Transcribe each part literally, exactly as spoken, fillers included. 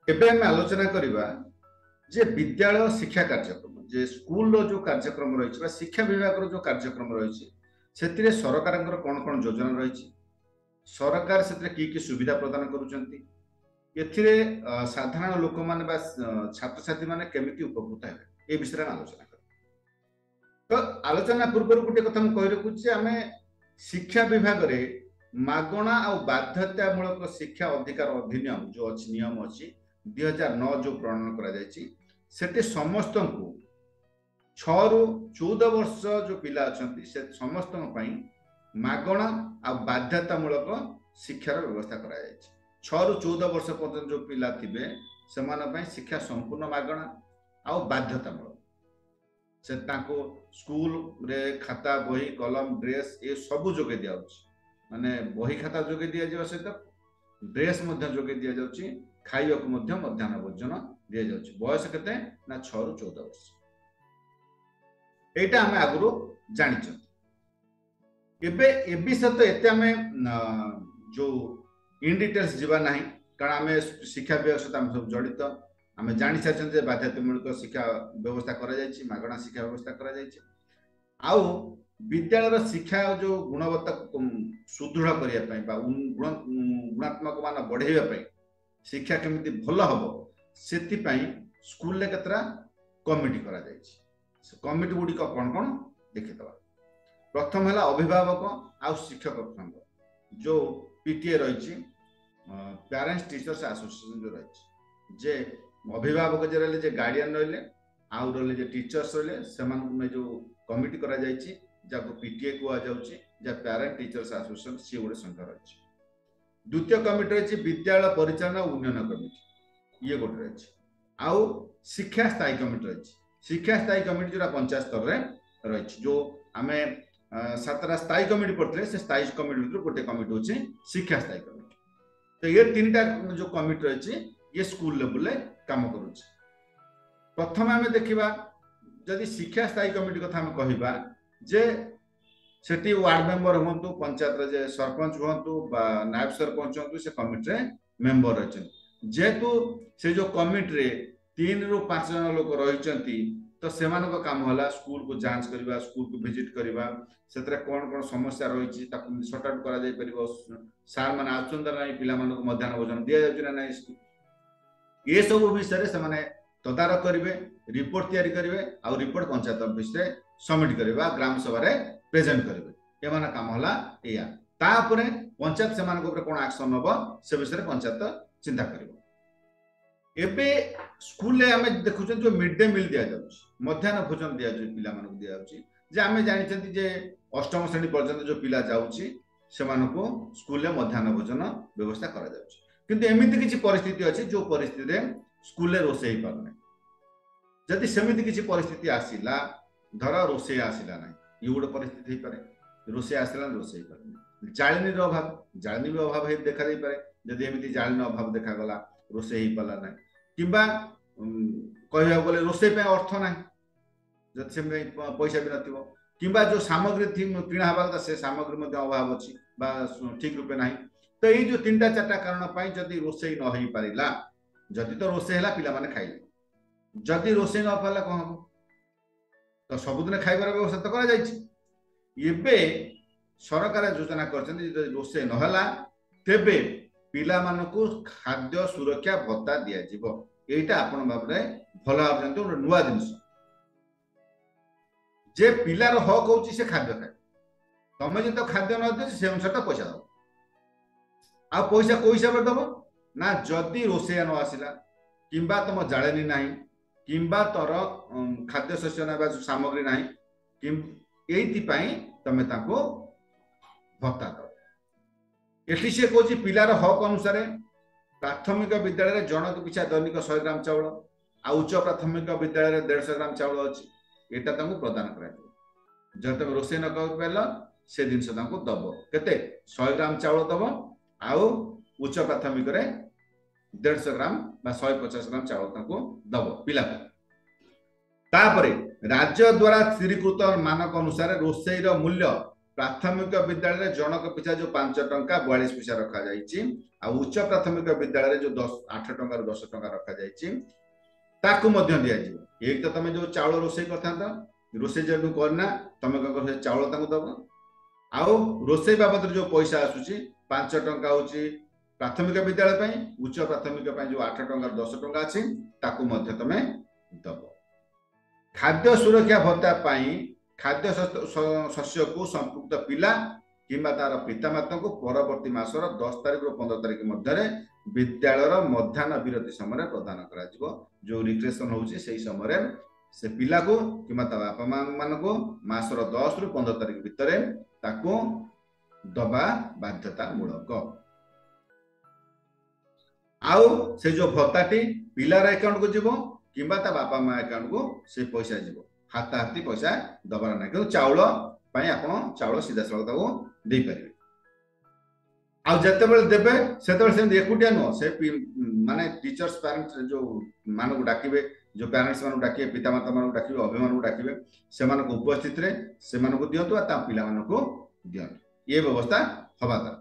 एबे हम आलोचना करबा जे विद्यालय शिक्षा कार्यक्रम जे स्कूल रो जो कार्यक्रम रही बा शिक्षा विभाग रो जो कार्यक्रम रही से सरकार कौन कौन योजना रही सरकार से की की सुविधा प्रदान करुँच एथिरे साधारण लोक माने बा छात्र छात्री माने केमिति उपकृत हेबे ए विषय में आलोचना कर तो आलोचना पूर्व गोटे कथा हम कहि रखुचे आमे शिक्षा विभाग रे मागणा आ बाध्यतामूलक शिक्षा अधिकार अधिनियम जो अच्छी नियम अच्छी दुई हजार नौ जो प्रणयन करा जायछि सेटे समस्त को छु चौदह वर्ष जो पिला अच्छा से समस्त मागणा आ बाध्यतामूलक शिक्षार व्यवस्था करा जायछि छु चौदह वर्ष पर्यटन जो पिला थे से शिक्षा संपूर्ण मागणा आ बाध्यतामूलक से ताको स्कूल रे खाता बही कलम ड्रेस ये सब जोगे दिया माने बही खाता जोगे दिया जावा सहित ड्रेस मध्य जोगे दिया जाउछि खाइबा को मध्य मध्याह्न भोजन दिया जाउछि बयस केते ना छह रु चौदह वर्ष एटा हमें आगुरु जानि छ एबे ए विषय तो एते हमें जो इन डिटेल्स जीवा नहीं कारण आम शिक्षा व्यवस्था आम सब जड़ित आम जानी सारी बाध्यतामूलक शिक्षा व्यवस्था करगणा शिक्षा व्यवस्था कर विद्यालय शिक्षा जो गुणवत्ता सुदृढ़ करने गुणात्मक मान बढ़ाई शिक्षा केमी भल हम से स्कूल केतरा कमिटी करा कमिटी गुड़िक कौन कौन देखीदवा प्रथम है अभिभावक आ शिक्षक जो पीटीए रही पेरेंट्स टीचर्स एसोसिएशन जो रही जे अभिभावक जे रहे गार्डियन रही आउ रही टीचर्स रही से जो कमिटी करा जाको पीटीए कहुच्छे पेरेंट टीचर्स एसोसिएशन सी गोटे संख्या रही द्वितीय कमिटी रही विद्यालय परिचालन उन्नयन कमिटी ये गोटे रही आउ शिक्षा स्थायी कमिटी रही शिक्षा स्थायी कमिटी जो पंचायत स्तर में रही जो आम सातटा स्थायी कमिटी पड़ते से स्थायी कमिटी भर गोटे कमिटी होची शिक्षा स्थायी कमिटी तो ये तीन टा जो कमिटी रही ये स्कूल लेवल काम करुच्चे प्रथम आम देखा जदि शिक्षा स्थायी कमिटी कथा हम कहबा जे सेठी वार्ड मेंबर हूँ पंचायत जे सरपंच हूँ नायब सरपंच हूँ से कमिटी मेंबर रही जेहेतु से जो कमिटी तीन रु पांच जन लोक रही तो से काम है स्कूल को जांच करवा स्कूल को विजिट करवा से कौन कौन समस्या रही सर्ट आउट कर सार मैंने आसुँच पिला मध्याह्न भोजन दि जाऊँ ना ये सब विषय से तदारख करेंगे रिपोर्ट तैयारी करेंगे आउ रिपोर्ट पंचायत ऑफिस रे सबमिट करवा ग्राम सभा प्रेजेंट करेंगे एमान काम है या तापर पंचायत से कौन एक्शन हम से विषय पंचायत चिंता कर एबे स्कूल आम देखुं जो मिड डे मिल दि जाऊँ मध्याह्न भोजन दि जाऊँ पिला दि जाऊँ जे आम जानी जे अष्टम श्रेणी पर्यंत जो पिला जाऊँगी से स्कूल मध्याह्न भोजन व्यवस्था करा जाउछि किंतु एमिति किछि परिस्थिति अछि जो परिस्थिति रे स्कूल रोसे ही पारने जदि सेमिति किछि परिस्थिति आसिला धर रोसे आसिला ना ये गोटे परिस्थिति हो पारे रोसे आसिला रोसे पारे जाळनी अभाव जाळनी भी अभाव देखा दे पारे जदि एमिति जाळनी अभाव देखा गला रोसे ही पाला ना किंबा कहया बोले रोसे पे अर्थ ना जदि से पैसा भी नथिबो किंबा जो सामग्री किणा हवा से सामग्री मध्य अभाव अच्छी ठीक रूपे ना तो ये जो तीन चार्टा कारण जदि रोसे न हो पारा जदि तो रोसे है पिला माने खाइले जदि रोसे न पाला कौन हम तो सबुदिन खाइबार व्यवस्था तो करा सरकार योजना कर रोसे नहला तेबे पिला मानकु खाद्य सुरक्षा भत्ता दिया जीवो एटा आपण बाबरे भल भाबजंतु नुआ जिनिस जे पिलार हक होची से खाद्य खाए तमे जे तो खाद्य न दे से अनुसार तो पैसा दो आ पैसा को हिसाब दब ना जदि रोसे न आसिला किंबा तुम जाळेनी नाही किंबा तोर खाद्य शस्य ना सामग्री नाही किम एति पई तमे ताको भत्ता दो एठी से कोची पिलार हक अनुसार प्राथमिक विद्यालय जनक पिछा दैनिक सौ ग्राम चाउल आ उच्च प्राथमिक विद्यालय डेढ़ सौ ग्राम चाउल अछि एटा तांको प्रदान करा जब तुम रोसे न कर पाइल से जिनस तांको दब केते सौ ग्राम चाउल दब आउ उच्च प्राथमिक रे डेढ़ सौ ग्राम बा सौ पचास ग्राम चाउल तांको दब पिला तापरे राज्य द्वारा स्थिरीकृत मानक अनुसार रोसेई रो मूल्य प्राथमिक विद्यालय जनक पिछा जो पांच टंका बयालीस पैसा रखा जाइछि आ उच्च प्राथमिक विद्यालय जो दस आठ टंका दस टंका रखा जाइछि ताकू मध्य दिया जिवो। एक तो तमे जो चावल रोषे करथा त रोषे जेनु करना तमे ककर से चावल ताकू दबो आउ रोषे बाबद जो पैसा आसुची पांच टंका होची प्राथमिक विद्यालय पई उच्च प्राथमिक पई जो आठ टंका दस टंका अछि ताकू मध्य तमे दबो। खाद्य सुरक्षा भत्ता पई खाद्य शस्य को संपुक्त पिला किंबा तार पितामाता को परवर्ती मासर दस तारिख रो पंद्रह तारिख मध्य विद्यालय मध्याह्न विरति समय प्रदान करा जिवो। जो रिक्रेशन होची सेही समय से पिला को किंबा ता बापा मान को मासर दस रु पंद्रह तारिख भितर ताको दबा बाध्यतामूलक। आउ से जो भत्ताटी पिलार अकाउंट को जीवो किंबा ता बापा मा अकाउंट को से पैसा जीवो। हाथा हाथी पैसा दबार ना कि चाउल पाई आपण चाउल सीधा सड़क ताको दे परिबे। आ जते बेले देबे सेते से एकुटिया न से माने टीचर्स पेरेंट्स जो मान को डाकिबे जो पेरेंट्स मान को डाकिबे पितामाता मान को डाकिबे अभिमान को डाकिबे से मान को उपस्थित रे से मान को दियंतु आ ता पिला मान को दियंतु ये व्यवस्था हवा दरकार।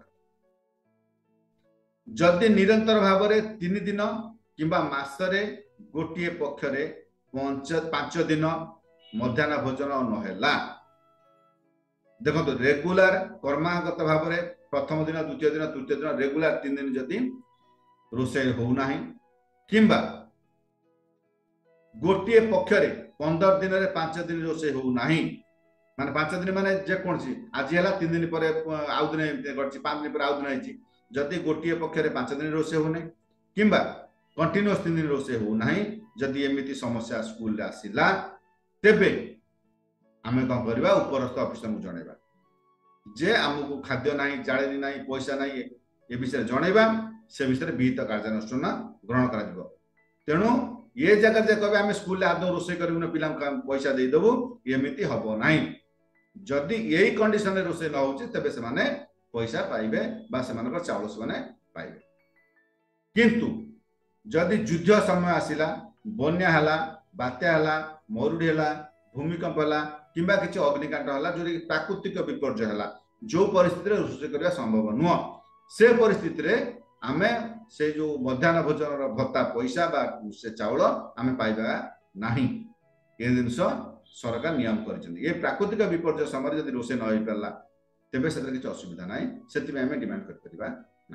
जदि निरंतर भाव में तीन दिन किंबा मासरे गोटे पक्षरे पांच दिन मध्याह्न भोजन नहेला देखो रेगुलर कर्मागत भाव में प्रथम दिन द्वितीय दिन तृतीय दिन रेगुलर तीन दिन जदि रोषे होना किंबा गोटे पक्षरे पंद्रह दिन रे पांच दिन रोषे होना माने पांच दिन माने जेकोसी आज है तीन दिन पर आउ दिन पांच दिन पर आउ दिन जदि गोटे पक्षरे पांच दिन रोषे होना किंबा कंटिन्यूअस तीन दिन रोषे होना जदि एमती समस्या स्कूल आसला तेबे आमे कौन करवा उपरस्थ ऑफिसर को जनइबा जे आमको खाद्य नहीं जाड़े नहीं पैसा नहीं ए विषय जनइबा से विषय विहित कार्यानुष्ठान ग्रहण करा तेणु ये जगह जे कहबे आमे स्कूल आदौ रोषे करूँ पिला पैसा दे देबू एमती हम ना जदि यही कंडीशन रे रोषे न होची तबे से माने पैसा पाइबे बा से मानकर चावल से माने पाइबे। किंतु जदि युद्ध समय आसिला बन्या हला बात्या हला मरुड़ी हला भूमिकंप हला किंबा किछि अग्निकांड हला जो प्राकृतिक विपर्य हला जो परिस्थिति रे रोषे करबा संभव नुह से परिस्थिति रे आमे से जो मध्याह्न भोजन भत्ता पैसा बा से चावल आमे पाइबा नाही ए जिनस सरकार नियम कर ये प्राकृतिक विपर्य समय जदि रोषे न होई परला तेबे से किसी असुविधा ना से डिमांड कर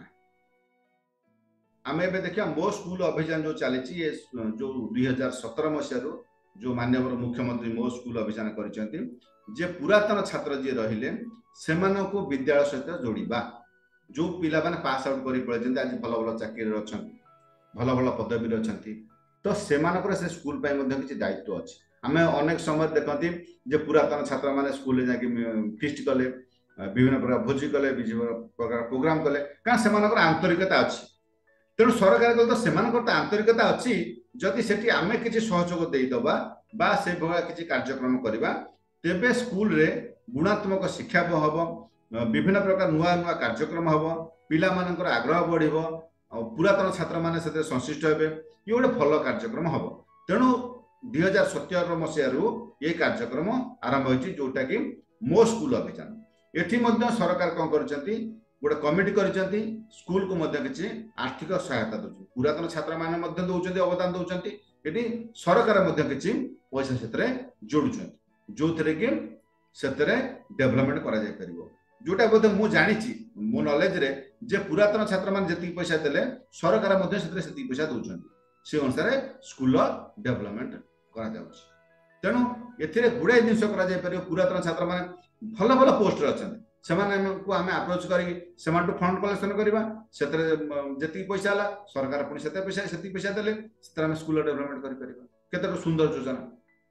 आम ए देखिए मो स्कूल अभियान जो चली जो दुई हजार सतर मसीह जो माननीय मुख्यमंत्री मो स्कूल अभियान कर पुरातन छात्र जी रहिले से विद्यालय सहित जोड़वा जो पिला माने पास आउट कर पड़े आज भल भल चाकरी अच्छा भल भल पदवी अच्छा तो से स्कूल किसी दायित्व अच्छी आम अनेक समय देखती जे पुरातन छात्र मैंने स्कूल जाकि फिस्ट कले विभिन्न प्रकार भोजी कले विभिन्न प्रकार प्रोग्राम कले कारण से आंतरिकता अच्छी तेणु सरकार तो से आंतरिकता अच्छी जदि सेठी आमे किसी सहयोग देदबा बा से किसी कार्यक्रम करवा तेबे स्कूल रे गुणात्मक शिक्षा हम विभिन्न प्रकार नुआ नुआ कार्यक्रम हम पिला मानकर आग्रह बढ़िबो पुरातन छात्र माने से संश्लिष्ट हेबे ये गोटे भल कार्यक्रम हम तेणु दुई हजार सतर मसीह ये कार्यक्रम आरंभ होती जोटा कि मो स्कूल अभियान एठी मध्य सरकार कौन करछंती गोटे कमिटी करछंती स्कूल को मध्य किछि आर्थिक सहायता दउछ पुरातन छात्र माने मध्य दउछंती अवदान दउछंती एठी सरकार मध्य किछि पैसा सेतरे जोडुछंती जो थरे कि सेतरे डेवलपमेंट करा जाय परिबो जोटा बोधे मु जानिछि मो नॉलेज रे जे पुरातन छात्र माने जति पैसा देले सरकार मध्य सेतरे सेति पैसा दउछंती से अनुसार स्कूल डेवलपमेंट करा जाउछ तेणु एथिरे गुड़ाई जिनस करा जाय परिबो पुरातन छात्र माने भल भल पोस्ट अछंती सेमाने को आमे अप्रोच करी सेमाटू फंड कलेक्शन करबा सेतरे जति पैसा हला सरकार पुनी सेते पैसा सेति पैसा देले सेतरे हम स्कूल डेवलपमेंट करि परिबा केते सुंदर योजना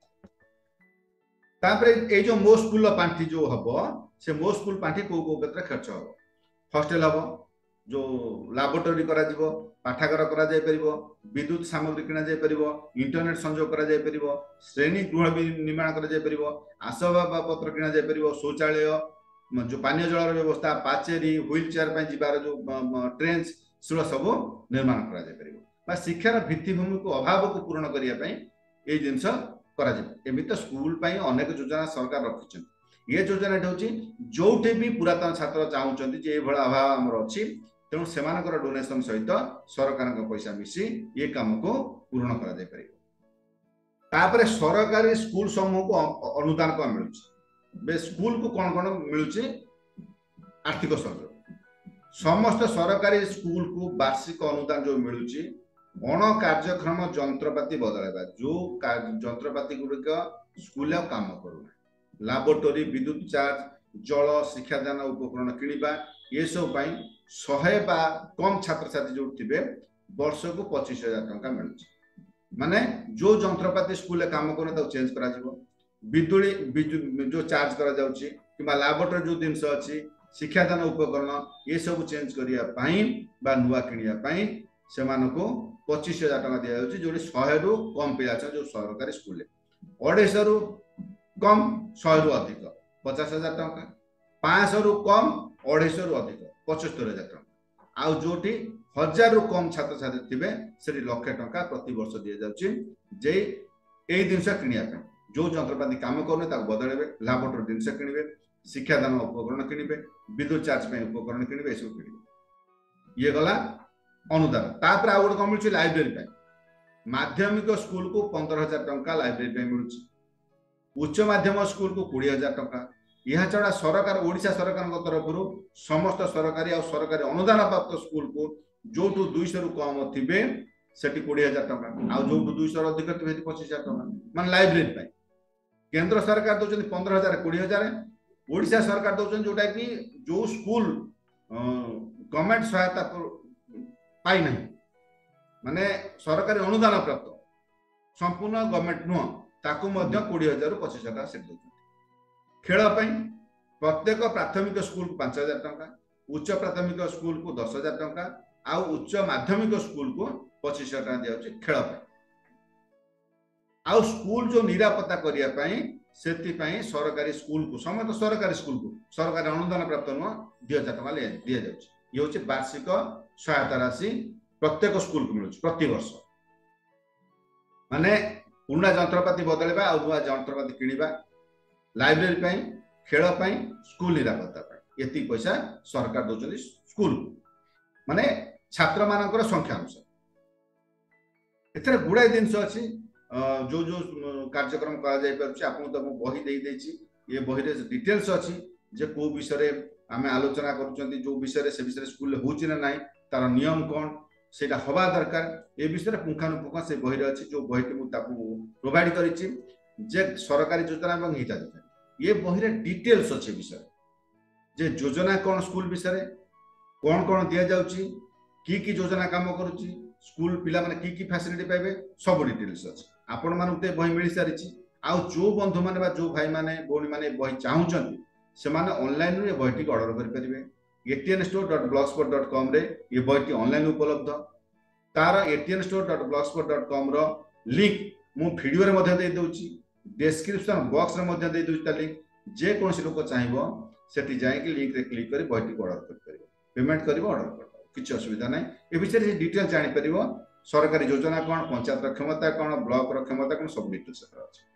तापरे ए जो मो स्कूल पांठी जो हबो से मो स्कूल पांठी को को केते खर्च हबो हॉस्टल हबो जो लैबोरेटरी करा जिवो पाठागार करा जाय परिबो विद्युत सामग्री किना जाय परिबो इंटरनेट संयोग करा जाय परिबो श्रेणी गृह निर्माण करा जाय परिबो आसबाब पत्र किना जाय परिबो शौचालय जो पानीय जल व्यवस्था पाचेरी व्हील चेयर पे जीवार जो ट्रेंच से सब निर्माण करा जाय परिबो बा शिक्षार भित्तिभूमि को अभाव को पूर्ण करिया पई ए जिंस करा जाय एमि तो स्कूल पई अनेक योजना सरकार रखिछन ये योजना हूँ जोठी भी पुरातन छात्र चाहूँ जे अभाव आमर अच्छी तेणु से डोनेशन सहित सरकार पैसा मिसी ये कम को पूर्ण कर सरकारी स्कूल समूह को अनुदान कौन मिलूँ स्कूल को कौन कौन मिलूँ आर्थिक सहयोग समस्त सरकारी स्कूल को वार्षिक अनुदान जो मिलूँ अण कार्यक्रम जंत्रपाति बदलवा जो जंत्रपाति गुड़िक स्कूल काम करूना लैबोरेटरी विद्युत चार्ज जल शिक्षादान उपकरण किणवा ये सब शहे बा कम छात्र छात्री जो थे वर्ष को पच्चीस हजार टंका मिलूँ माने जो जंत्रपाति स्कूल काम कर चेंज करा विजुली जो चार्ज करा जाउची किबा लैबोरेटरी जो जिनस अच्छी शिक्षादान उपकरण ये सब चेंज करने नुआ किणवाई से पच्चीस हजार टका दि जाऊँगी जो शहे रु कम पिला जो सरकारी स्कूल अढ़ाईश रु कम शहे रु अधिक पचास हजार टका पाँच रु कम अढ़ाईश रु अधिक पचहत्तर हजार टका आउ जोटी हजार रु कम छात्र छात्री थे से लक्षे टका प्रति वर्ष दि जाऊँगी जे यही जिनस किणवाई जो जंत्रपाति काम करने बदलेबे लैबोरेटरी जिनस किणवे शिक्षादान उपकरण किणवे विद्युत चार्ज उपकरण किणवे सब किणवे ये गला अनुदान तापर आउ गोटे कौन मिलूँ लाइब्रेरी माध्यमिक स्कूल को पंद्रह हजार टंका लाइब्रेरी मिलूँ उच्च माध्यमिक स्कूल को कोड़े हजार टंका यह छड़ा सरकार ओडिशा सरकार तरफ समस्त सरकारी और सरकारी अनुदान प्राप्त स्कूल को जो दुईश रु कम थे से कोड़े हजार टंका आउ जो दुईश अधिक थे पच्चीस हजार टंका मान लाइब्रेरी केंद्र सरकार दौरान पंद्रह हजार कोड़े हजार ओडिशा सरकार दौरान जोटा कि जो स्कूल गवर्नमेंट सहायता पाई नहीं माने सरकारी अनुदान प्राप्त संपूर्ण गवर्नमेंट नुह ताकू कोड़े हजार पच्चीस हजार से खेल प्रत्येक प्राथमिक स्कूल को पांच हजार टंका उच्च प्राथमिक स्कूल को दस हजार टंका आउ उच्च माध्यमिक स्कूल को पच्चीस हजार टंका दि खेल आउ स्कूल जो निरापत्ता करने से सरकारी स्कूल को समस्त सरकारी स्कूल को सरकारी अनुदान प्राप्त नुह दि हजार टका दि जाए ये हूँ वार्षिक सहायता राशि प्रत्येक स्कूल को मिलूँ प्रति वर्ष माने पुराना जंत्रपाति बदलवा और नुआ जंत्रपाति किणवा लाइब्रेरी खेल स्कूल निरापत्ता ये पैसा सरकार दौरान स्कूल माने छात्र मान संख्या अनुसार एथरे गुड़ाए जिनस अच्छी जो जो कार्यक्रम कर तो बही दे देछि ये बही रे डिटेल्स अच्छी जे को विषय आम आलोचना कर जो विषय से विषय स्कूल होची ना नहीं तार नियम कौन से हवा दरकार ए विषय पुंखानुपुंख से बही अच्छी जो बही प्रोवाइड करिछि जे सरकारी योजना और हिताधिकारी ये बही रे डिटेल्स अच्छे विषय जे योजना कौन स्कूल विषय कौन कौन दि जाउछि की की योजना काम करुछि स्कूल पिला माने की की फैसिलिटी पाइबे सब डिटेल्स अच्छे आपण मानते बही मिल सारी आउ जो बंधु माने जो भाई माने भौणी माने बही चाहूचंती से माने ऑनलाइन रे बहीटी ऑर्डर करि परिबे ATN store dot blogspot dot com रे ये बहीटी ऑनलाइन उपलब्ध तार ATN store dot blogspot dot com रो लिंक मु वीडियो रे मध्ये दे दोछि डिस्क्रिप्शन बॉक्स रे मध्ये दे दोछि ता लिंक जे कोनसी लोक चाहिबो सेठी जाय कि लिंक रे क्लिक करी बहीटी ऑर्डर करि परिबे पेमेंट करिवो ऑर्डर कर किछि असुविधा नै ए विषय रे डिटेल जानि परिबो सरकारी योजना कौन पंचायत क्षमता कौन ब्लॉक क्षमता कौन सब डिटेल्स अछि।